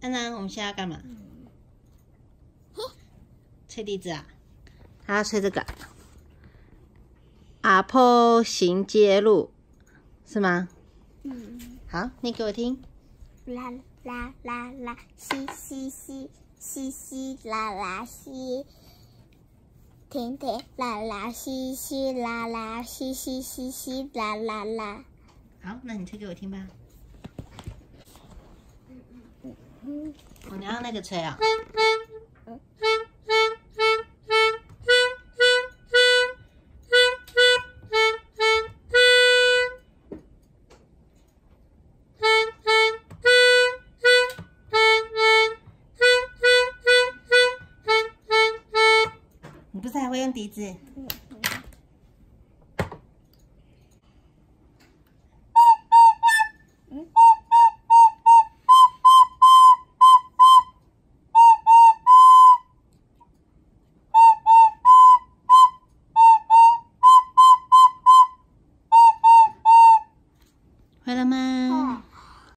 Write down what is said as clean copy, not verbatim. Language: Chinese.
安娜，我们现在要干嘛？吹笛子啊？他要吹这个阿婆行街路，是吗？好，你给我听。 啦啦啦啦，嘻嘻嘻，嘻嘻啦啦嘻，停停啦啦嘻嘻啦啦，嘻嘻嘻嘻啦啦啦。 好，那你吹给我听吧。你要那个吹啊？你不是还会用笛子？会了吗？